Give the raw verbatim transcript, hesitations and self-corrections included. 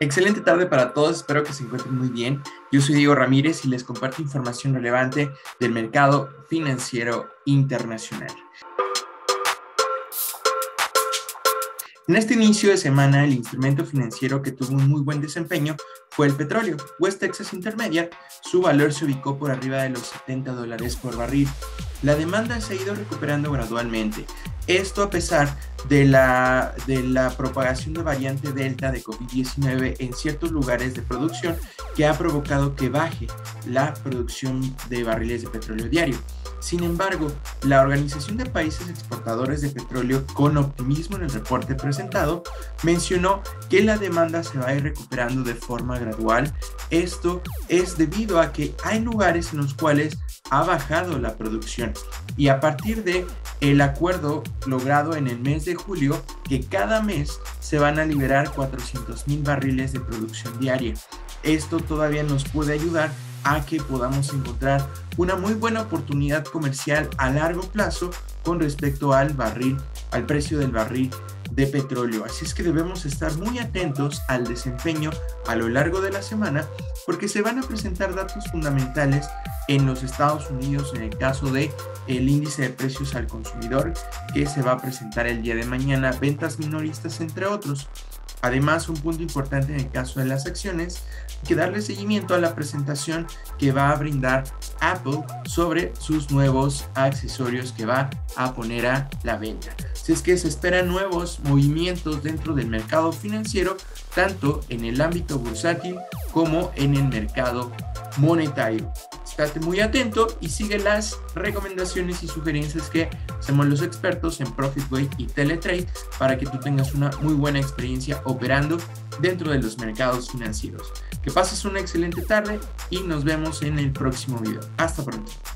Excelente tarde para todos, espero que se encuentren muy bien. Yo soy Diego Ramírez y les comparto información relevante del mercado financiero internacional. En este inicio de semana, el instrumento financiero que tuvo un muy buen desempeño fue el petróleo. West Texas Intermediate, su valor se ubicó por arriba de los setenta dólares por barril. La demanda se ha ido recuperando gradualmente. Esto a pesar de la, de la propagación de variante Delta de COVID diecinueve en ciertos lugares de producción que ha provocado que baje la producción de barriles de petróleo diario. Sin embargo, la Organización de Países Exportadores de Petróleo, con optimismo en el reporte presentado, mencionó que la demanda se va a ir recuperando de forma gradual. Esto es debido a que hay lugares en los cuales ha bajado la producción y a partir de el acuerdo logrado en el mes de julio, que cada mes se van a liberar cuatrocientos mil barriles de producción diaria. Esto todavía nos puede ayudar a que podamos encontrar una muy buena oportunidad comercial a largo plazo con respecto al barril, al precio del barril de petróleo. Así es que debemos estar muy atentos al desempeño a lo largo de la semana porque se van a presentar datos fundamentales en los Estados Unidos en el caso de el índice de precios al consumidor que se va a presentar el día de mañana, ventas minoristas entre otros. Además, un punto importante en el caso de las acciones, hay que darle seguimiento a la presentación que va a brindar Apple sobre sus nuevos accesorios que va a poner a la venta. Si es que se esperan nuevos movimientos dentro del mercado financiero, tanto en el ámbito bursátil como en el mercado monetario. Estate muy atento y sigue las recomendaciones y sugerencias que hacemos los expertos en Profitway y Teletrade para que tú tengas una muy buena experiencia operando dentro de los mercados financieros. Que pases una excelente tarde y nos vemos en el próximo video. Hasta pronto.